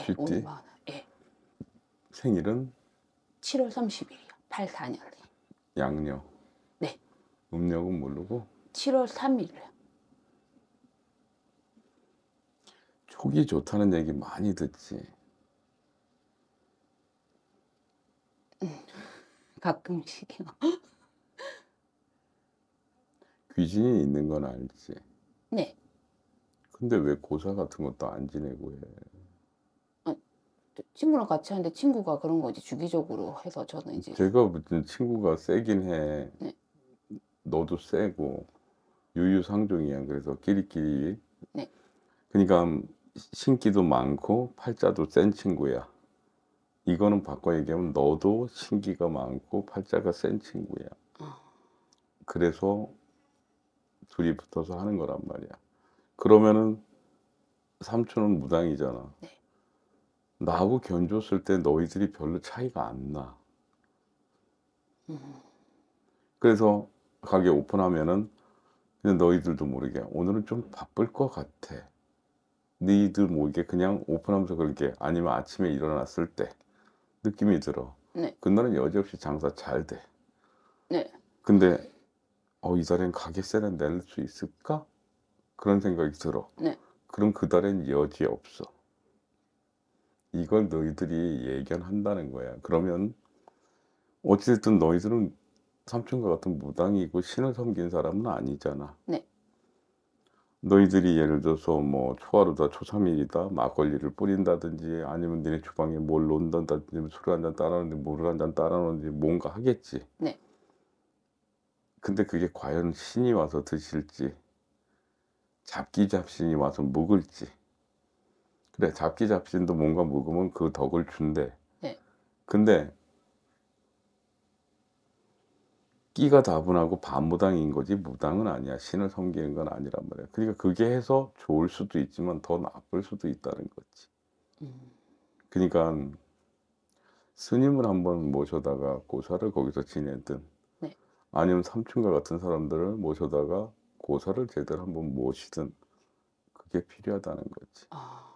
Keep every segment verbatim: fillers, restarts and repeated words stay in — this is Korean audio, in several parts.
네, 오늘 쥐띠. 뭐, 예, 생일은 칠월 삼십일이요. 팔사년이. 양력. 네, 음력은 모르고 칠월 삼일이요. 촉이 좋다는 얘기 많이 듣지. 가끔씩요. 귀신이 있는 건 알지. 네, 근데 왜 고사 같은 것도 안 지내고 해? 어, 친구랑 같이 하는데 친구가 그런 거 이제 주기적으로 해서 저는 이제 제가 무슨 친구가 세긴 해. 네. 너도 세고 유유상종이야. 그래서 끼리끼리. 네. 그러니까 신기도 많고 팔자도 센 친구야. 이거는 바꿔 얘기하면 너도 신기가 많고 팔자가 센 친구야. 어, 그래서 둘이 붙어서 하는 거란 말이야. 그러면은 삼촌은 무당이잖아. 네. 나하고 견줬을 때 너희들이 별로 차이가 안 나. 음, 그래서 가게 오픈하면은 그냥 너희들도 모르게 오늘은 좀 바쁠 것 같아. 너희들 모르게 그냥 오픈하면서 그렇게 아니면 아침에 일어났을 때 느낌이 들어. 네, 그날은 여지없이 장사 잘 돼. 네, 근데 어, 이 달엔 가게세는 낼 수 있을까? 그런 생각이 들어. 네. 그럼 그 달엔 여지 없어. 이걸 너희들이 예견한다는 거야. 그러면 어찌됐든 너희들은 삼촌과 같은 무당이고 신을 섬긴 사람은 아니잖아. 네. 너희들이 예를 들어서 뭐 초하루다 초삼일이다 막걸리를 뿌린다든지 아니면 니네 주방에 뭘 놓는다든지 술 한 잔 따라놓는지 물을 한 잔 따라놓는지 뭔가 하겠지. 네. 근데 그게 과연 신이 와서 드실지 잡기 잡신이 와서 묵을지. 그래 잡기 잡신도 뭔가 묵으면 그 덕을 준대. 네. 근데 끼가 다분하고 반무당인 거지 무당은 아니야. 신을 섬기는 건 아니란 말이야. 그러니까 그게 해서 좋을 수도 있지만 더 나쁠 수도 있다는 거지. 음, 그러니까 스님을 한번 모셔다가 고사를 거기서 지내든 네. 아니면 삼촌과 같은 사람들을 모셔다가 고사를 제대로 한번 모시든 그게 필요하다는 거지. 아,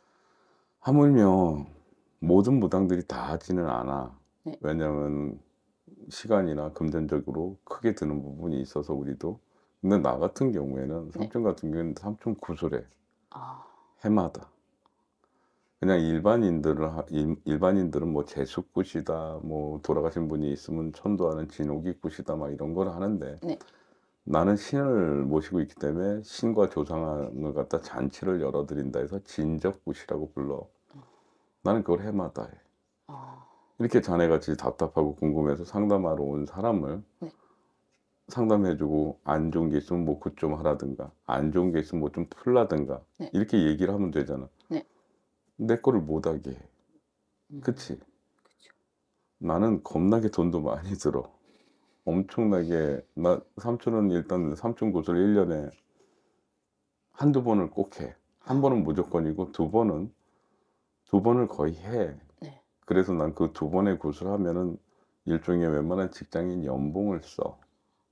하물며 모든 무당들이 다 하지는 않아. 네. 왜냐면 시간이나 금전적으로 크게 드는 부분이 있어서 우리도. 근데 나 같은 경우에는 네. 삼촌 같은 경우에는 삼촌 구슬해. 아, 해마다. 그냥 일반인들을 하- 일- 일반인들은 뭐 제수굿이다 뭐 돌아가신 분이 있으면 천도하는 진옥이굿이다 막 이런 걸 하는데 네. 나는 신을 모시고 있기 때문에 신과 조상을 갖다 잔치를 열어드린다 해서 진적굿이라고 불러. 나는 그걸 해마다 해. 아, 이렇게 자네같이 답답하고 궁금해서 상담하러 온 사람을 네. 상담해주고 안 좋은 게 있으면 뭐 굿 좀 하라든가 안 좋은 게 있으면 뭐 좀 풀라든가 네. 이렇게 얘기를 하면 되잖아. 네. 내 거를 못하게 해. 음, 그치? 그쵸. 나는 겁나게 돈도 많이 들어. 엄청나게. 나 삼촌은 일단 삼촌 굿을 일 년에 한두 번을 꼭 해. 한 번은 무조건이고 두 번은 두 번을 거의 해. 네. 그래서 난 그 두 번의 굿을 하면은 일종의 웬만한 직장인 연봉을 써.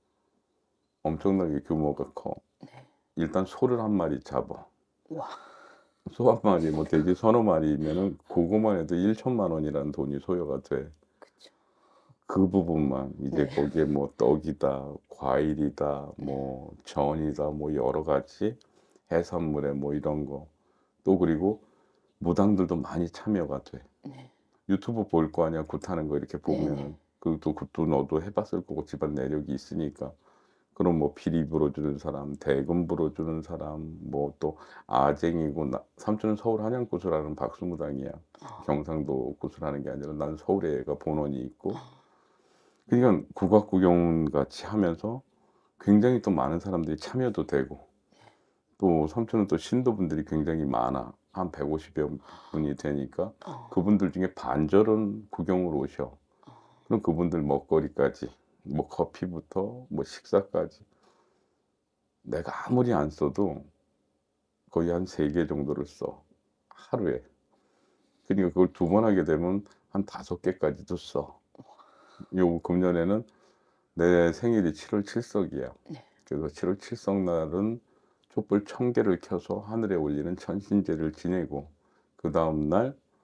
엄청나게 규모가 커. 네. 일단 소를 한 마리 잡아. 와, 소 한 마리 뭐 돼지 서너 마리면은 그거만 해도 일천만 원이라는 돈이 소요가 돼. 그쵸. 그 부분만 이제 네. 거기에 뭐 떡이다, 과일이다, 뭐 전이다, 뭐 여러 가지 해산물에 뭐 이런 거. 또 그리고 무당들도 많이 참여가 돼. 네. 유튜브 볼 거 아니야. 굿하는 거 이렇게 보면은. 네네. 그것도 굿도 너도 해봤을 거고 집안 내력이 있으니까. 그럼 뭐 피리 불어주는 사람, 대금 불어주는 사람, 뭐 또 아쟁이고 나, 삼촌은 서울 한양굿을 박수무당이야. 아, 경상도 굿을 하는 게 아니라 난 서울에 애가 본원이 있고. 아, 그러니까 국악구경 같이 하면서 굉장히 또 많은 사람들이 참여도 되고 또 삼촌은 또 신도분들이 굉장히 많아. 한 백오십여 분이 되니까 어, 그분들 중에 반절은 구경을 오셔. 어, 그럼 그분들 먹거리까지 뭐 커피부터 뭐 식사까지 내가 아무리 안 써도 거의 한 세 개 정도를 써. 하루에. 그러니까 그걸 두 번 하게 되면 한 다섯 개까지도 써. 요 금년에는 내 생일이 칠월 칠석이야. 네. 그래서 칠월 칠석 날은 촛불 천 개를 켜서 하늘에 올리는 천신제를 지내고 그 다음 날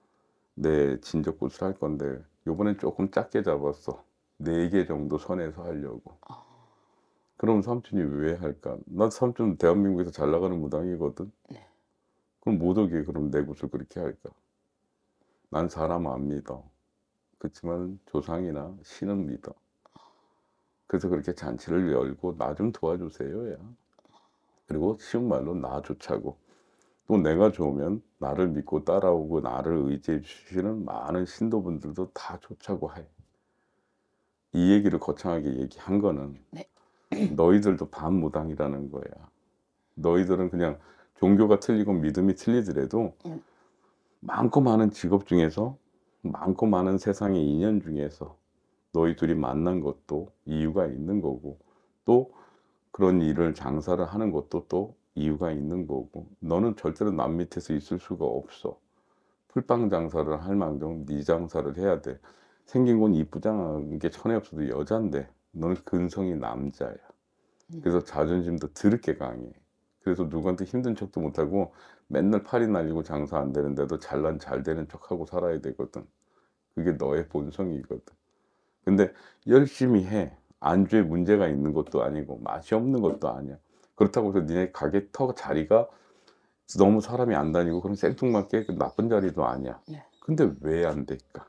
내 진적굿을 할 건데 요번엔 조금 작게 잡았어. 네 개 정도 선에서 하려고. 아. 그럼 삼촌이 왜 할까? 나 삼촌 대한민국에서 잘 나가는 무당이거든. 네. 그럼 못 오게 그럼 내 굿을 그렇게 할까? 난 사람 안 믿어. 그렇지만 조상이나 신은 믿어. 그래서 그렇게 잔치를 열고 나 좀 도와주세요 야. 그리고 쉬운 말로 나 좋자고. 또 내가 좋으면 나를 믿고 따라오고 나를 의지해 주시는 많은 신도분들도 다 좋자고 해. 이 얘기를 거창하게 얘기한 거는 네. 너희들도 반무당이라는 거야. 너희들은 그냥 종교가 틀리고 믿음이 틀리더라도 음. 많고 많은 직업 중에서 많고 많은 세상의 인연 중에서 너희 둘이 만난 것도 이유가 있는 거고 또 그런 일을 장사를 하는 것도 또 이유가 있는 거고 너는 절대로 남 밑에서 있을 수가 없어. 풀빵 장사를 할 망정 네 장사를 해야 돼. 생긴 건 이쁘장한 게 천에 없어도 여잔데 너는 근성이 남자야. 음. 그래서 자존심도 드럽게 강해. 그래서 누구한테 힘든 척도 못하고 맨날 팔이 날리고 장사 안 되는데도 잘난 잘 되는 척하고 살아야 되거든. 그게 너의 본성이거든. 근데 열심히 해. 안주에 문제가 있는 것도 아니고 맛이 없는 것도 아니야. 그렇다고 해서 니네 가게 터 자리가 너무 사람이 안 다니고 그런 생뚱맞게 그 나쁜 자리도 아니야. 네. 근데 왜 안 될까?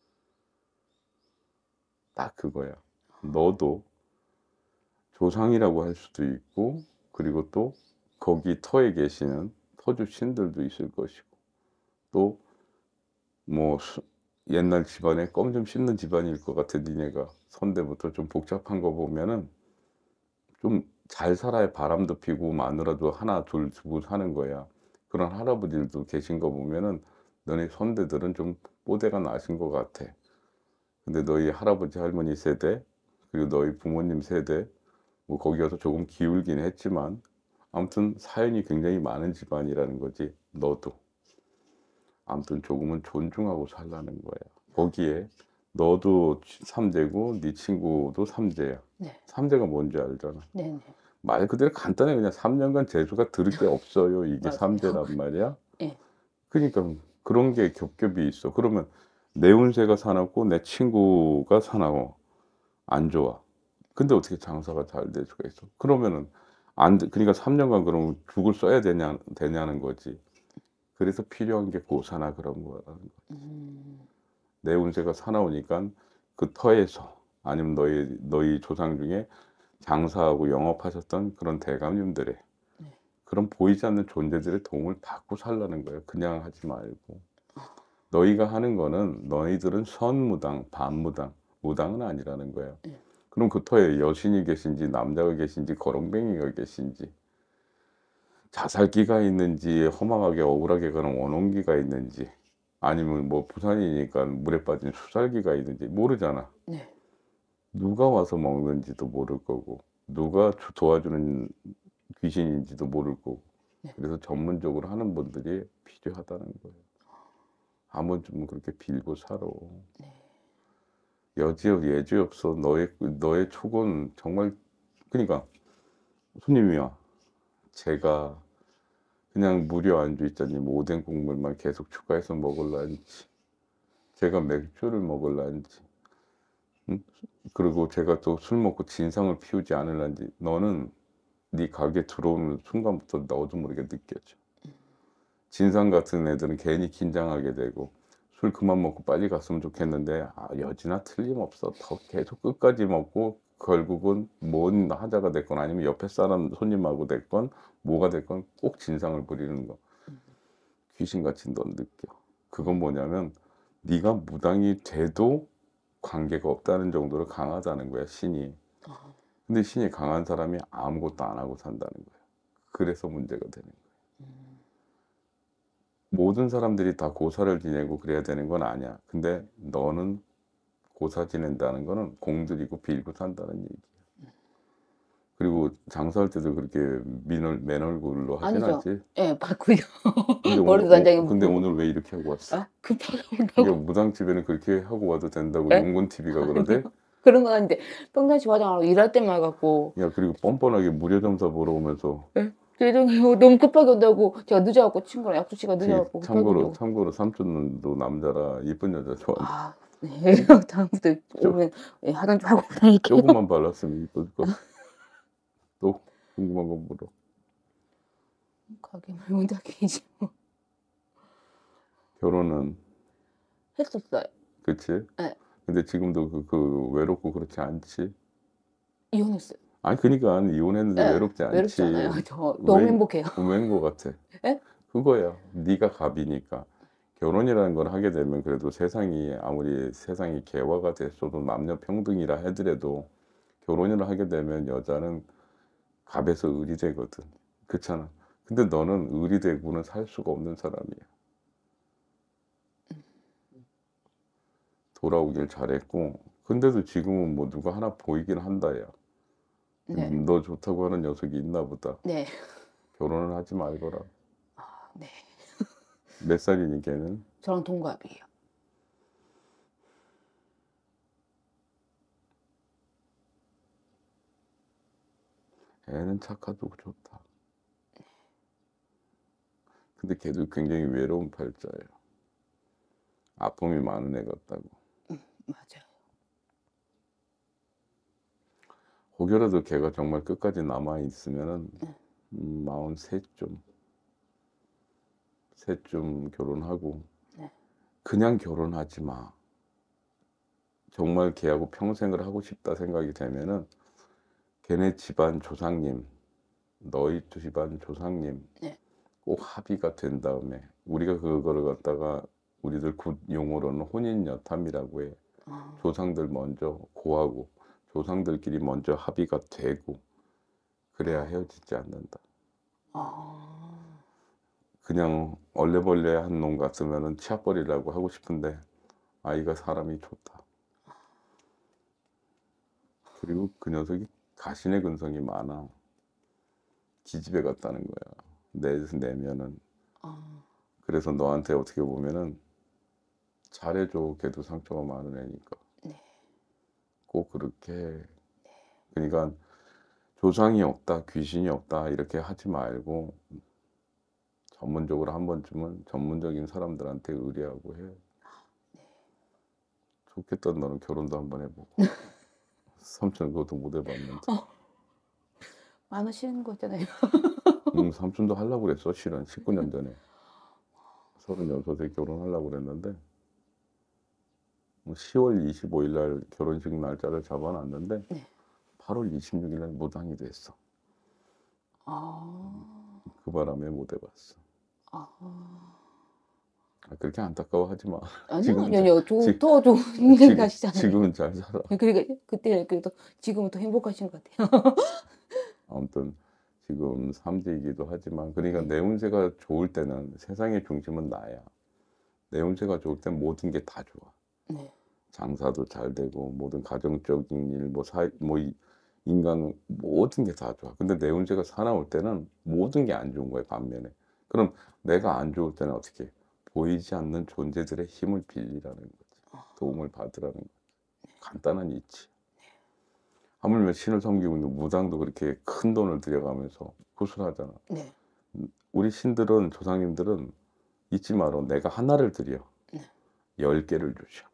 딱 그거야. 너도 조상이라고 할 수도 있고 그리고 또 거기 터에 계시는 터주 신들도 있을 것이고 또 뭐 옛날 집안에 껌 좀 씹는 집안일 것 같아. 니네가 선대부터 좀 복잡한 거 보면은 좀 잘 살아야 바람도 피고 마누라도 하나 둘 두고 사는 거야. 그런 할아버지들도 계신 거 보면은 너네 선대들은 좀 뽀대가 나신 것 같아. 근데 너희 할아버지 할머니 세대 그리고 너희 부모님 세대 뭐 거기 가서 조금 기울긴 했지만 아무튼 사연이 굉장히 많은 집안이라는 거지. 너도 아무튼 조금은 존중하고 살라는 거야. 거기에 너도 삼재고 네 친구도 삼재야. 네. 삼재가 뭔지 알잖아. 네네. 말 그대로 간단해. 그냥 삼 년간 재수가 들을 게 없어요. 이게 맞아요. 삼재란 말이야. 예. 그러니까 그런 게 겹겹이 있어. 그러면 내 운세가 사납고 내 친구가 사나워 안 좋아. 근데 어떻게 장사가 잘 될 수가 있어? 그러면은 안 돼. 그러니까 삼 년간 그러면 죽을 써야 되냐 되냐는 거지. 그래서 필요한 게 고사나 그런 거라는 거야. 음. 내 운세가 사나우니까 그 터에서 아니면 너희 너희 조상 중에 장사하고 영업하셨던 그런 대감님들의 네. 그런 보이지 않는 존재들의 도움을 받고 살라는 거예요. 그냥 하지 말고. 너희가 하는 거는 너희들은 선무당, 반무당, 무당은 아니라는 거예요. 네. 그럼 그 터에 여신이 계신지 남자가 계신지 거렁뱅이가 계신지 자살기가 있는지 허망하게 억울하게 가는 원혼기가 있는지 아니면 뭐 부산이니까 물에 빠진 수살기가 있는지 모르잖아. 네. 누가 와서 먹는지도 모를 거고 누가 주- 도와주는 귀신인지도 모를 거고 네. 그래서 전문적으로 하는 분들이 필요하다는 거예요. 한번 좀 그렇게 빌고 살아. 네. 여지 예지 없어. 너의 너의 촉은 정말 그러니까 손님이야. 제가 그냥 무료 안주 있잖니. 뭐 오뎅 국물만 계속 추가해서 먹을란지 제가 맥주를 먹을란지 응? 그리고 제가 또 술 먹고 진상을 피우지 않을란지 너는 네 가게 들어오는 순간부터 너도 모르게 느껴져. 진상 같은 애들은 괜히 긴장하게 되고 술 그만 먹고 빨리 갔으면 좋겠는데 아, 여지나 틀림없어. 더 계속 끝까지 먹고 결국은 뭔 하자가 됐건 아니면 옆에 사람 손님하고 됐건 뭐가 됐건 꼭 진상을 부리는 거. 귀신같이 넌 느껴. 그건 뭐냐면 네가 무당이 돼도 관계가 없다는 정도로 강하다는 거야 신이. 아. 근데 신이 강한 사람이 아무것도 안 하고 산다는 거야. 그래서 문제가 되는 거야. 음. 모든 사람들이 다 고사를 지내고 그래야 되는 건 아니야. 근데 너는 고사 지낸다는 거는 공들이고 빌고 산다는 얘기야. 그리고 장사할 때도 그렇게 민얼, 맨 얼굴로 하진 아니죠. 않지. 예, 바꾸요. 근데 머리도 오늘, 단장이 오, 근데 묶고. 오늘 왜 이렇게 하고 왔어? 아, 급하게 이게 온다고. 무당집에는 그렇게 하고 와도 된다고 예? 용군티비가 그러대? 아니요. 그런 건 아닌데 평상시 화장하고 일할 때만 해갖고. 야 그리고 뻔뻔하게 무료 점사 보러 오면서 예? 죄송해요. 너무 급하게 온다고 제가 늦어 갖고 친구랑 약속 시간 늦어 지 갖고 급하게 참고로 온다고. 참고로 삼촌도 남자라 이쁜 여자 좋아한다. 아 네. 다음부터 쪼 오면 예 하던 줄 알고 다닐게요. 조금만 발랐으면 이쁠 걸. 또 궁금한 거 물어. 가게 말고 닭이지 뭐. 결혼은 했었어요. 그치? 예. 근데 지금도 그 그 외롭고 그렇지 않지? 이혼했어요. 아니 그니깐 이혼했는데 예. 외롭지 외롭지 않지. 않아요. 저 너무 웬 행복해요. 웬 거 같아. 예? 그거야. 네가 갑이니까. 결혼이라는 걸 하게 되면 그래도 세상이 아무리 세상이 개화가 됐어도 남녀 평등이라 하더라도 결혼을 하게 되면 여자는 갑에서 을이 되거든. 그렇잖아. 근데 너는 을이 되고는 살 수가 없는 사람이야. 돌아오길 잘했고 근데도 지금은 뭐 누가 하나 보이긴 한다 야. 네. 음 너 좋다고 하는 녀석이 있나 보다. 네. 결혼을 하지 말거라. 아 네. 몇 살이니 걔는? 저랑 동갑이에요. 애는 착하고 좋다. 근데 걔도 굉장히 외로운 팔자예요. 아픔이 많은 애 같다고. 음 맞아요. 혹여라도 걔가 정말 끝까지 남아 있으면은 네. 음 마흔셋쯤 셋쯤 결혼하고 네. 그냥 결혼하지 마. 정말 걔하고 평생을 하고 싶다 생각이 되면은 걔네 집안 조상님, 너희 집안 조상님 네. 꼭 합의가 된 다음에 우리가 그거를 갖다가 우리들 굿 용어로는 혼인여탐이라고 해. 아. 조상들 먼저 고하고 조상들끼리 먼저 합의가 되고 그래야 헤어지지 않는다. 아. 그냥 얼레벌레한 놈 같으면은 치아버리려고 하고 싶은데 아이가 사람이 좋다. 그리고 그 녀석이 가신의 근성이 많아. 기집애 같다는 거야. 내 내면은. 아. 그래서 너한테 어떻게 보면은 잘해줘. 걔도 상처가 많은 애니까. 네. 꼭 그렇게 해. 그러니까 조상이 없다, 귀신이 없다 이렇게 하지 말고 전문적으로 한 번쯤은 전문적인 사람들한테 의뢰하고 해. 네. 좋겠다. 너는 결혼도 한번 해보고. 삼촌은 그것도 못 해봤는데. 어. 많으시는 거잖아요. 음 삼촌도 하려고 그랬어 실은 십구 년 전에. 서른여섯에 결혼하려고 그랬는데 시월 이십오일 날 결혼식 날짜를 잡아 놨는데 네. 팔월 이십육일 날 무당이 됐어. 아. 그 바람에 못 해봤어. 아. 아 그렇게 안타까워하지 마. 아니요, 지금은 아니요, 잘 아니요. 조 지 더 좋은 일 지금 하시잖아요. 지금은 잘 살아. 그러니까 그때는 그래도 지금은 더 행복하신 것 같아요. 아무튼 지금 삼지이기도 하지만 그러니까 네. 내 운세가 좋을 때는 세상의 중심은 나야. 내 운세가 좋을 땐 모든 게 다 좋아. 네. 장사도 잘 되고 모든 가정적인 일 뭐 사회 뭐 이 인간 모든 게 다 좋아. 근데 내 운세가 사나울 때는 모든 게 안 좋은 거야 반면에. 그럼 내가 안 좋을 때는 어떻게 해? 보이지 않는 존재들의 힘을 빌리라는 거지. 도움을 받으라는 거지. 간단한 이치. 하물며 신을 섬기고 있는 무당도 그렇게 큰 돈을 들여가면서 구슬하잖아. 네. 음 우리 신들은 조상님들은 잊지 마라. 내가 하나를 드려 네. 열 개를 주셔.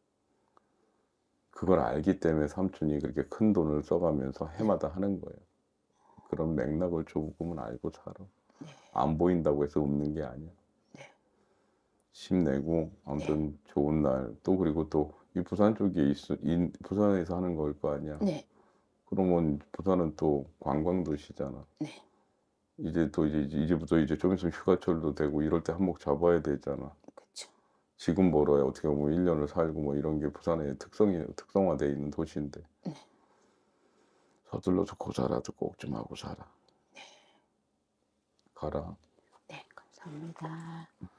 그걸 알기 때문에 삼촌이 그렇게 큰 돈을 써가면서 해마다 하는 거예요. 그런 맥락을 조금은 알고 살아. 네. 안 보인다고 해서 없는 게 아니야. 네. 힘내고 네. 아무튼 좋은 날 또 그리고 또 이 부산 쪽에 있어 인 부산에서 하는 거일 거 아니야. 네. 그러면 부산은 또 관광 도시잖아. 네. 이제 또 이제 이제부터 이제 좀 있으면 휴가철도 되고 이럴 때 한몫 잡아야 되잖아. 그쵸. 지금 벌어야 어떻게 보면 일 년을 살고 뭐 이런 게 부산의 특성이 특성화되어 있는 도시인데. 네. 서둘러서 고사라도 꼭 좀 하고 살아. 네. 가라. 네. 감사합니다.